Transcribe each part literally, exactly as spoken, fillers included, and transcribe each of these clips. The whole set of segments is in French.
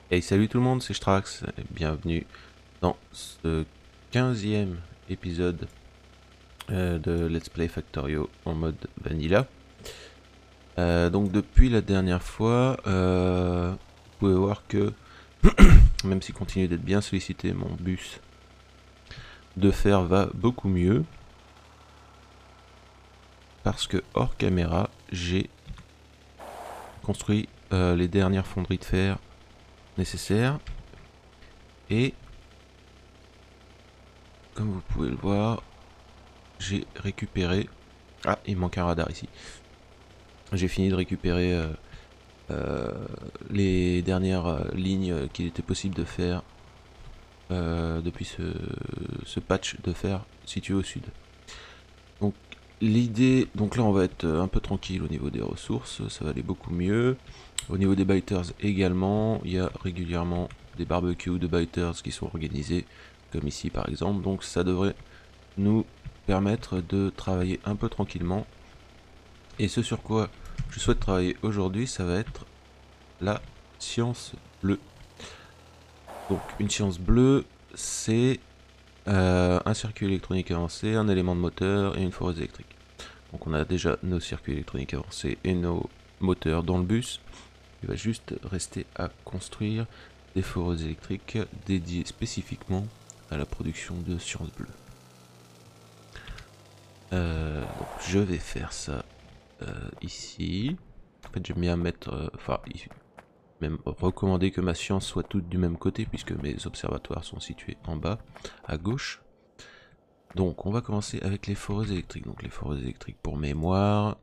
Hey, salut tout le monde, c'est Strax, et bienvenue dans ce quinzième épisode euh, de Let's Play Factorio en mode Vanilla. Euh, donc depuis la dernière fois, euh, vous pouvez voir que, même s'il continue d'être bien sollicité, mon bus de fer va beaucoup mieux. Parce que hors caméra, j'ai construit euh, les dernières fonderies de fer nécessaires. Et, comme vous pouvez le voir, j'ai récupéré... Ah, il manque un radar ici. J'ai fini de récupérer euh, euh, les dernières euh, lignes qu'il était possible de faire euh, depuis ce, ce patch de fer situé au sud. Donc l'idée, donc là on va être un peu tranquille au niveau des ressources, ça va aller beaucoup mieux. Au niveau des biters également, il y a régulièrement des barbecues de biters qui sont organisés, comme ici par exemple, donc ça devrait nous permettre de travailler un peu tranquillement. Et ce sur quoi je souhaite travailler aujourd'hui, ça va être la science bleue. Donc une science bleue, c'est euh, un circuit électronique avancé, un élément de moteur et une foreuse électrique. Donc on a déjà nos circuits électroniques avancés et nos moteurs dans le bus. Il va juste rester à construire des foreuses électriques dédiées spécifiquement à la production de science bleue. Euh, donc je vais faire ça euh, ici. En fait j'aime bien mettre... Enfin, euh, même recommander que ma science soit toute du même côté puisque mes observatoires sont situés en bas à gauche. Donc on va commencer avec les foreuses électriques. Donc les foreuses électriques pour mémoire,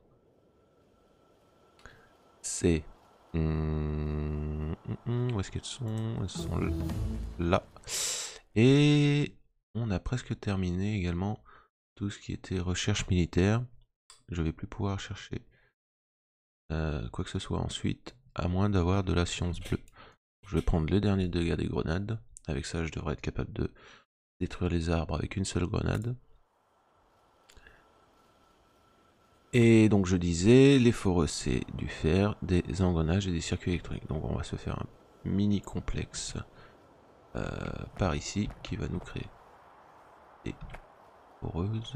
c'est... Hum, hum, hum, où est-ce qu'elles sont? Elles sont là. Et on a presque terminé également tout ce qui était recherche militaire. Je vais plus pouvoir chercher euh, quoi que ce soit ensuite, à moins d'avoir de la science bleue. Je vais prendre le dernier dégâts des grenades. Avec ça, je devrais être capable de détruire les arbres avec une seule grenade. Et donc je disais, les foreux c'est du fer, des engrenages et des circuits électriques. Donc on va se faire un mini complexe euh, par ici qui va nous créer des foreuses.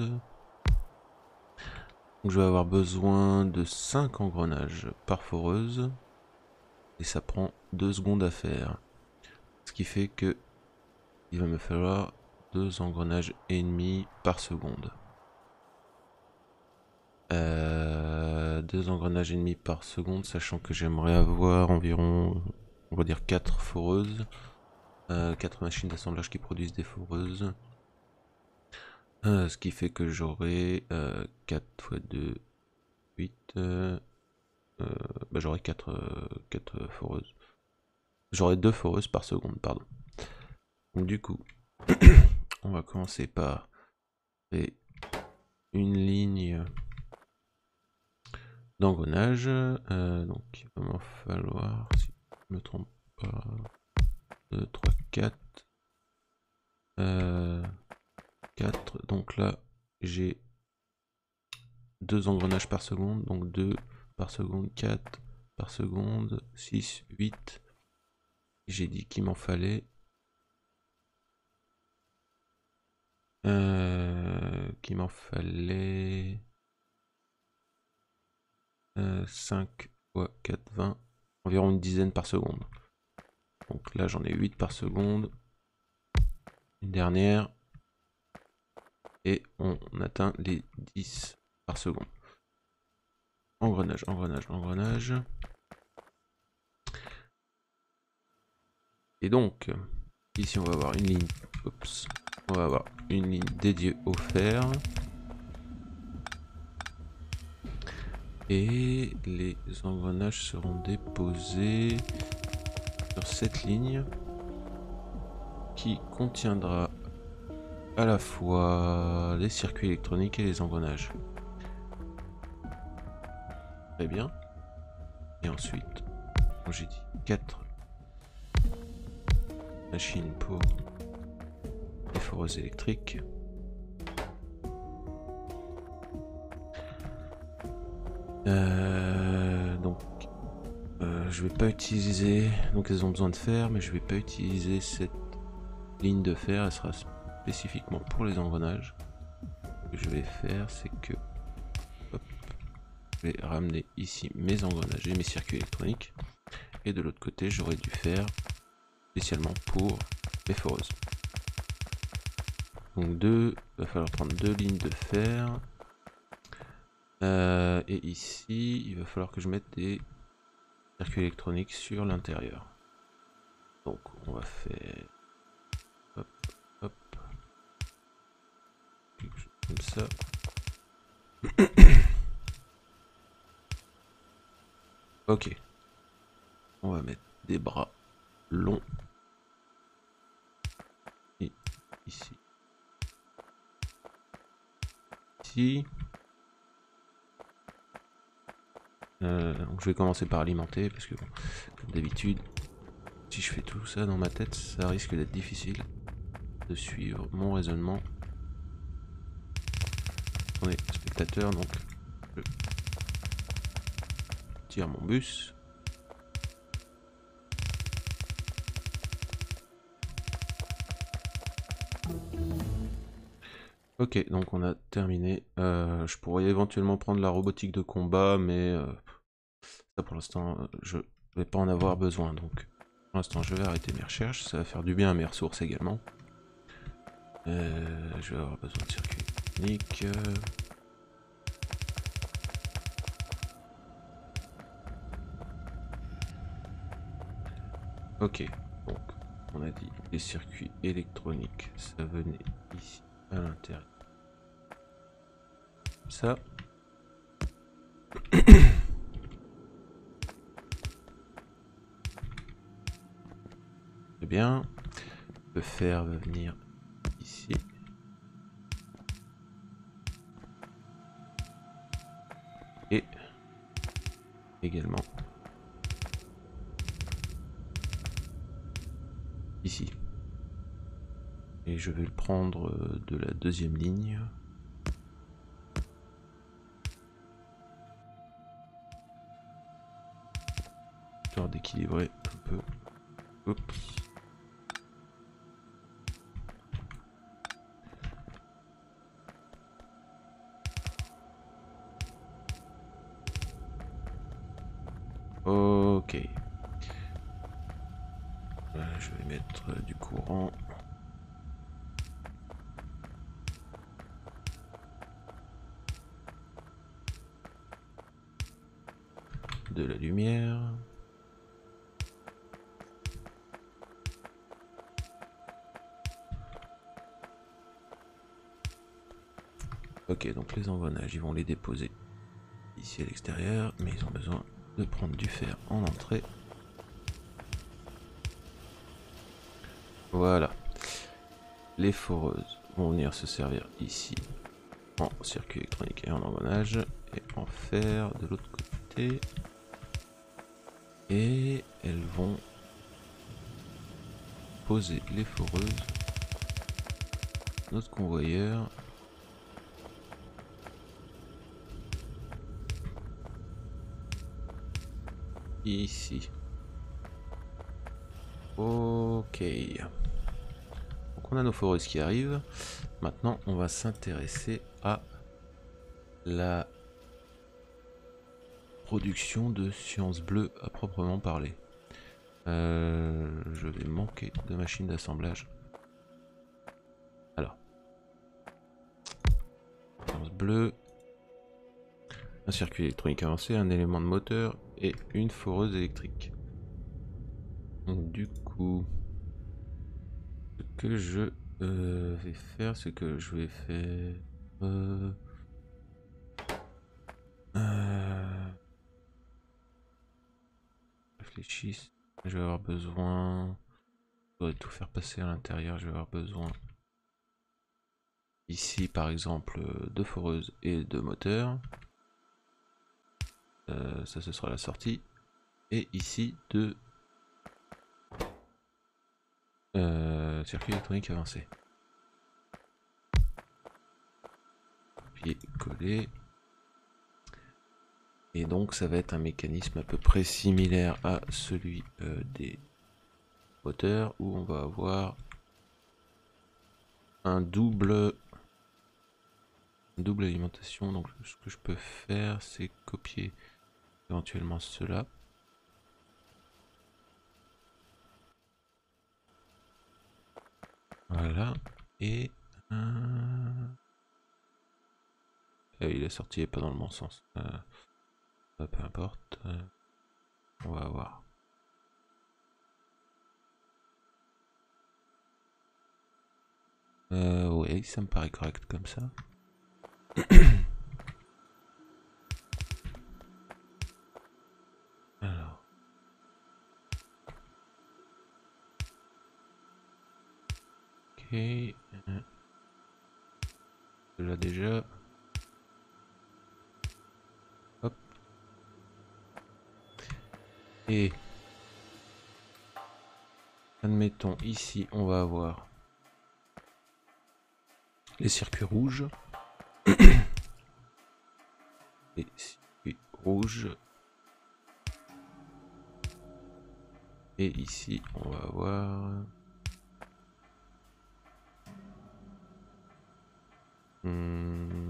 Donc je vais avoir besoin de cinq engrenages par foreuse. Et ça prend deux secondes à faire. Ce qui fait que il va me falloir deux engrenages et demi par seconde. Euh, deux engrenages et demi par seconde, sachant que j'aimerais avoir environ, on va dire quatre foreuses, euh, quatre machines d'assemblage qui produisent des foreuses, euh, ce qui fait que j'aurai euh, quatre fois deux, huit, euh, euh, bah j'aurai quatre, euh, quatre foreuses. J'aurai deux foreuses par seconde, pardon. Donc du coup, on va commencer par créer une ligne d'engrenage. Euh, donc il va m'en falloir, si je ne me trompe pas, deux, trois, quatre. Euh, quatre. Donc là, j'ai deux engrenages par seconde. Donc deux par seconde, quatre par seconde, six, huit. J'ai dit qu'il m'en fallait. Euh, qu'il m'en fallait euh, cinq fois quatre, vingt. Environ une dizaine par seconde. Donc là, j'en ai huit par seconde. Une dernière. Et on atteint les dix par seconde. Engrenage, engrenage, engrenage. Et donc, ici on va avoir une ligne. Oups, on va avoir une ligne dédiée au fer. Et les engrenages seront déposés sur cette ligne qui contiendra à la fois les circuits électroniques et les engrenages. Très bien. Et ensuite, j'ai dit quatre machines pour les foreuses électriques. Euh, donc, euh, je vais pas utiliser, donc elles ont besoin de fer, mais je vais pas utiliser cette ligne de fer, elle sera spécifiquement pour les engrenages. Ce que je vais faire, c'est que hop, je vais ramener ici mes engrenages et mes circuits électroniques, et de l'autre côté j'aurai du fer spécialement pour les foreuses. Donc deux, il va falloir prendre deux lignes de fer. Euh, et ici, il va falloir que je mette des circuits électroniques sur l'intérieur. Donc on va faire hop, hop, quelque chose comme ça. Ok. On va mettre des bras longs. Et ici. Ici. Euh, donc je vais commencer par alimenter parce que bon, comme d'habitude, si je fais tout ça dans ma tête, ça risque d'être difficile de suivre mon raisonnement. On est spectateur, donc je tire mon bus. Ok, donc on a terminé. Euh, je pourrais éventuellement prendre la robotique de combat, mais euh, ça pour l'instant, je vais pas en avoir besoin. Donc pour l'instant, je vais arrêter mes recherches. Ça va faire du bien à mes ressources également. Euh, je vais avoir besoin de circuits techniques. Ok, donc on a dit les circuits électroniques, ça venait ici à l'intérieur. Ça. Très bien. Le fer va venir ici. Et également ici. Et je vais le prendre de la deuxième ligne. Histoire d'équilibrer un peu. Oups. Ok. Euh, je vais mettre du courant. De la lumière. Ok, donc les engrenages, ils vont les déposer ici à l'extérieur, mais ils ont besoin de prendre du fer en entrée. Voilà. Les foreuses vont venir se servir ici en circuit électronique et en engrenage, et en fer de l'autre côté. Et elles vont poser les foreuses. Notre convoyeur. Ici. Ok. Donc on a nos foreuses qui arrivent. Maintenant on va s'intéresser à la production de sciences bleues à proprement parler. Euh, je vais manquer de machines d'assemblage. Alors. Sciences bleues. Un circuit électronique avancé, un élément de moteur et une foreuse électrique. Donc du coup, ce que je euh, vais faire, c'est que je vais faire... Euh, euh, réfléchisse. Je vais avoir besoin... Je dois tout faire passer à l'intérieur, je vais avoir besoin... Ici par exemple de foreuse et de moteur. Euh, ça ce sera la sortie. Et ici de... Euh, circuit électronique avancé. Copier, coller. Et donc ça va être un mécanisme à peu près similaire à celui euh, des moteurs, où on va avoir un double, une double alimentation. Donc ce que je peux faire, c'est copier éventuellement cela. Voilà. Et euh... euh, il est sorti et pas dans le bon sens. Euh... Euh, peu importe. Euh... On va voir. Euh, ouais, ça me paraît correct comme ça. Alors. Ok. Euh... Là déjà. Hop. Et admettons ici on va avoir les circuits rouges. Les circuits rouges. Et ici on va avoir hmm.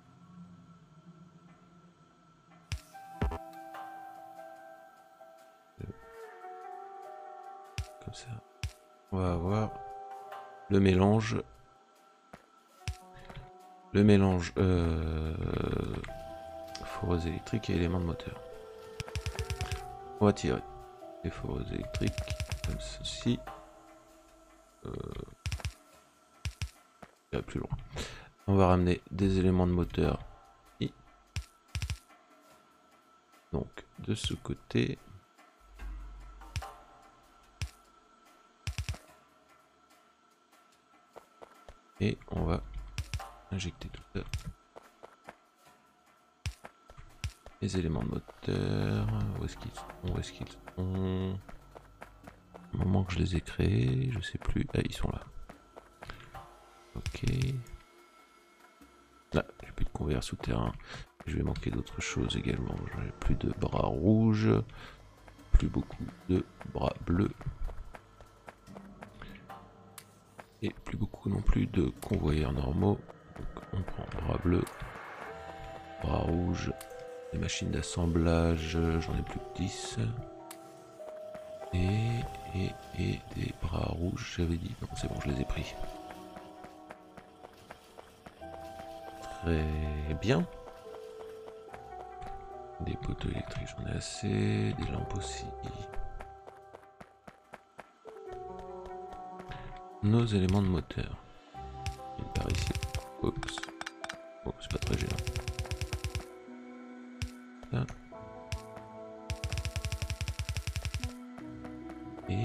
Comme ça. On va avoir le mélange. Le mélange euh, foreuse électrique et éléments de moteur. On va tirer les foreuses électriques comme ceci. Euh, plus loin. On va ramener des éléments de moteur ici. Donc de ce côté. Et on va injecter tout ça. Les éléments de moteur. Où est-ce qu'ils sont? Où est-ce qu'ils sont? Au moment que je les ai créés, je sais plus. Ah, ils sont là. Ok. Là, j'ai plus de conveyeur souterrain. Je vais manquer d'autres choses également. J'ai plus de bras rouges. Plus beaucoup de bras bleus. Et plus beaucoup non plus de convoyeurs normaux. Donc on prend bras bleu, bras rouge, les machines d'assemblage, j'en ai plus que dix. Et, et, et des bras rouges, j'avais dit. Non, c'est bon, je les ai pris. Très bien. Des poteaux électriques, j'en ai assez. Des lampes aussi. Nos éléments de moteur. Il part ici. Oups. Oh, c'est pas très gênant. Ça. Et...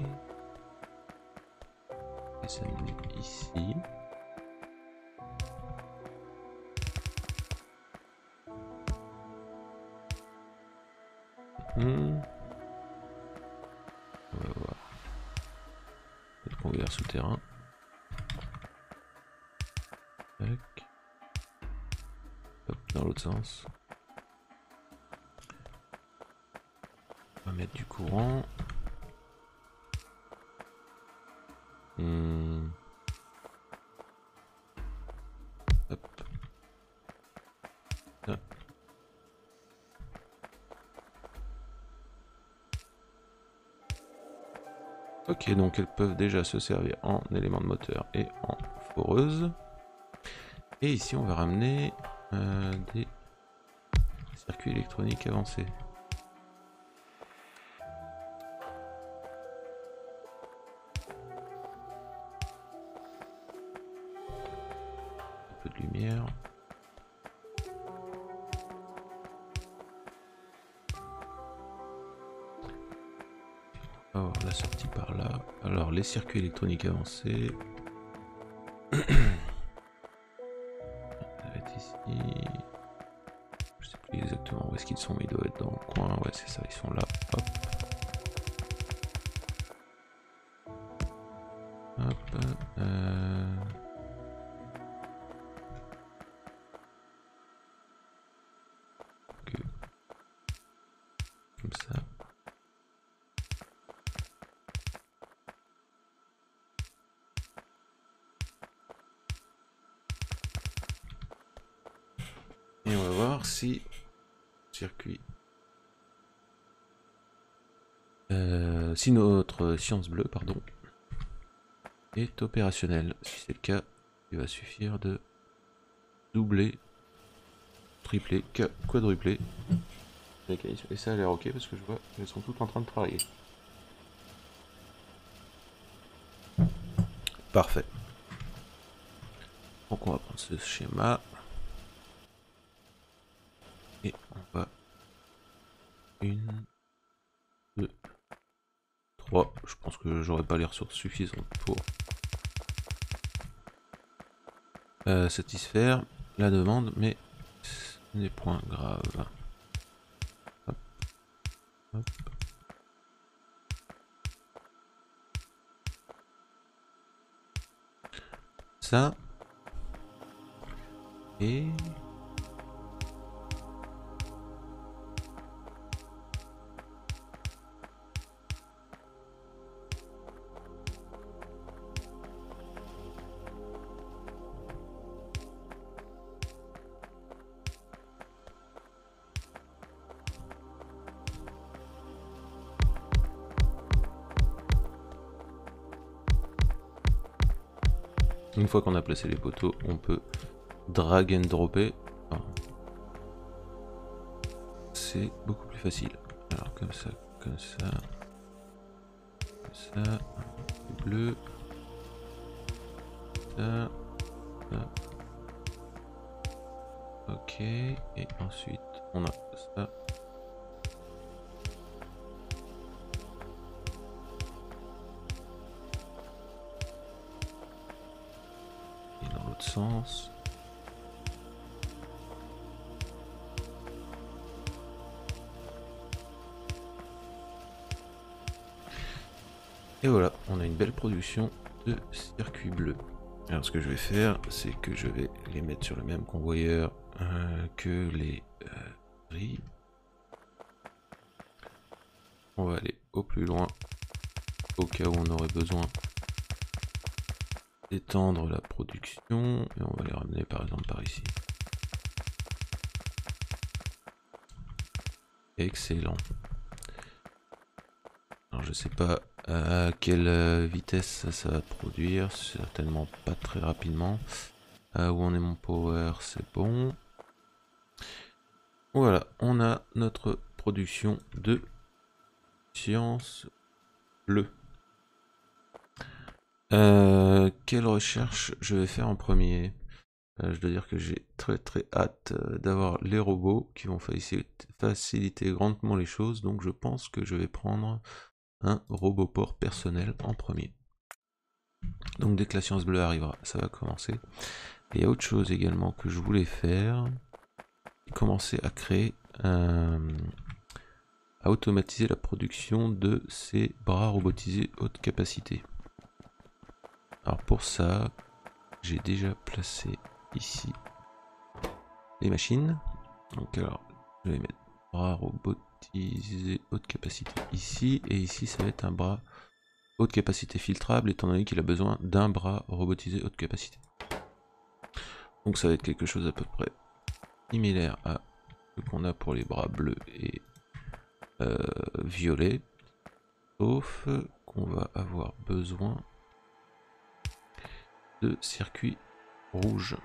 Et ça nous met ici. Hmm. On va voir. Le conveyeur souterrain. Tac. Hop, dans l'autre sens. On va mettre du courant. Hmm. Hop. Ah. Ok, donc elles peuvent déjà se servir en éléments de moteur et en foreuse. Et ici, on va ramener euh, des circuits électroniques avancés. Un peu de lumière. On va voir la sortie par là. Alors, les circuits électroniques avancés. Ça va être ici. Je sais plus exactement où est-ce qu'ils sont, mais ils doivent être dans le coin. Ouais, c'est ça, ils sont là. Hop. Hop. Euh... Okay. voir si circuit, euh, si notre science bleue, pardon, est opérationnel. Si c'est le cas, il va suffire de doubler, tripler, quadrupler les mécanismes. Et ça a l'air ok parce que je vois qu'elles sont toutes en train de travailler. Parfait. Donc on va prendre ce schéma. Et on va... Une... Deux... Trois. Je pense que j'aurai pas les ressources suffisantes pour... Euh, satisfaire la demande, mais ce n'est point grave. Hop. Hop. Ça. Et... Une fois qu'on a placé les poteaux, on peut drag and dropper. Enfin, c'est beaucoup plus facile. Alors comme ça, comme ça, comme ça, bleu, ça, ça. Ok, et ensuite on a ça. Et dans l'autre sens. Et voilà, on a une belle production de circuits bleus. Alors ce que je vais faire, c'est que je vais les mettre sur le même convoyeur euh, que les euh, grilles. On va aller au plus loin, au cas où on aurait besoin d'étendre la production, et on va les ramener par exemple par ici. Excellent. Alors je sais pas à quelle vitesse ça va produire, certainement pas très rapidement. Euh, où on est mon power, c'est bon. Voilà, on a notre production de science bleue. Euh, quelle recherche je vais faire en premier? euh, Je dois dire que j'ai très très hâte euh, d'avoir les robots qui vont faciliter, faciliter grandement les choses, donc je pense que je vais prendre un roboport personnel en premier. Donc dès que la science bleue arrivera, ça va commencer. Et il y a autre chose également que je voulais faire, commencer à créer un... à automatiser la production de ces bras robotisés haute capacité. Alors pour ça, j'ai déjà placé ici les machines. Donc alors, je vais mettre bras robotisé haute capacité ici, et ici ça va être un bras haute capacité filtrable, étant donné qu'il a besoin d'un bras robotisé haute capacité. Donc ça va être quelque chose à peu près similaire à ce qu'on a pour les bras bleus et euh, violets, sauf qu'on va avoir besoin de circuits rouges.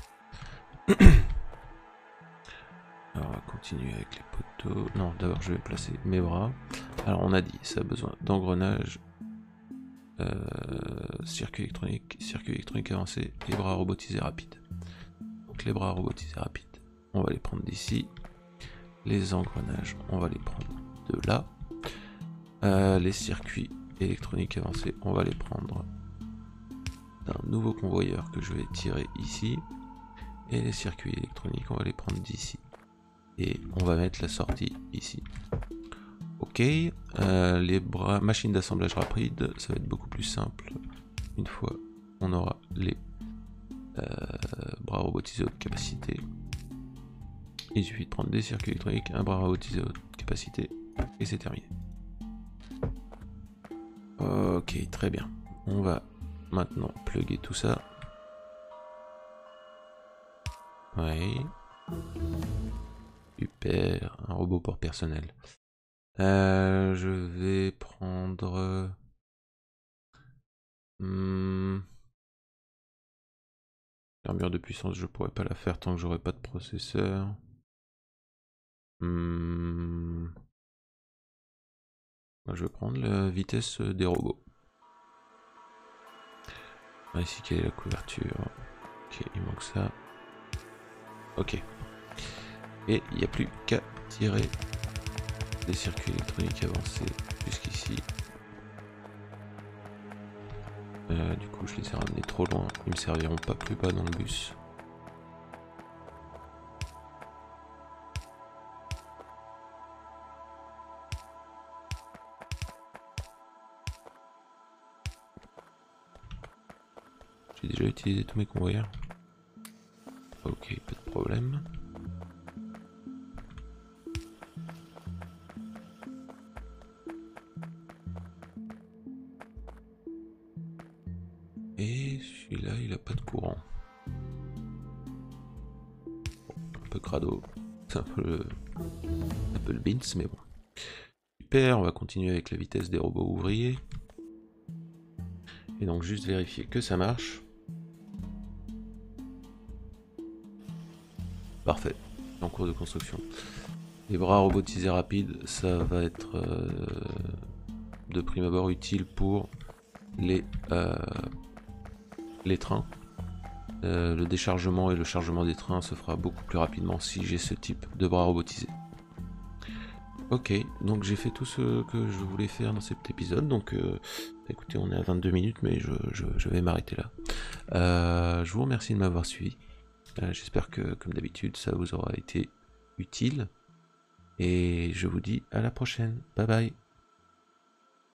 Alors on va continuer avec les poteaux. Non, d'abord je vais placer mes bras. Alors on a dit, ça a besoin d'engrenages, euh, circuit électronique, circuit électronique avancé et bras robotisés rapides. Donc les bras robotisés rapides, on va les prendre d'ici. Les engrenages, on va les prendre de là. Euh, les circuits électroniques avancés, on va les prendre d'un nouveau convoyeur que je vais tirer ici. Et les circuits électroniques, on va les prendre d'ici. Et on va mettre la sortie ici. Ok, euh, les bras, machines d'assemblage rapide, ça va être beaucoup plus simple. Une fois on aura les euh, bras robotisés haute capacité. Il suffit de prendre des circuits électroniques, un bras robotisé haute capacité, et c'est terminé. Ok, très bien. On va maintenant plugger tout ça. Oui. super, un robot pour personnel. Euh, je vais prendre... Hmm, l'armure de puissance, je pourrais pas la faire tant que j'aurai pas de processeur. Hmm, je vais prendre la vitesse des robots. Ah, ici, quelle est la couverture? Ok, il manque ça. Ok. Et il n'y a plus qu'à tirer des circuits électroniques avancés jusqu'ici. Euh, du coup, je les ai ramenés trop loin. Ils me serviront pas plus bas dans le bus. J'ai déjà utilisé tous mes convoyeurs. Ok, pas de problème. Et celui-là, il a pas de courant. Bon, un peu crado. C'est un peu le... un peu le beans, mais bon. Super, on va continuer avec la vitesse des robots ouvriers. Et donc juste vérifier que ça marche. Parfait, en cours de construction. Les bras robotisés rapides, ça va être euh, de prime abord utile pour les, euh, les trains. Euh, le déchargement et le chargement des trains se fera beaucoup plus rapidement si j'ai ce type de bras robotisés. Ok, donc j'ai fait tout ce que je voulais faire dans cet épisode, donc euh, écoutez, on est à vingt-deux minutes, mais je, je, je vais m'arrêter là. Euh, je vous remercie de m'avoir suivi. Euh, J'espère que, comme d'habitude, ça vous aura été utile. Et je vous dis à la prochaine. Bye bye.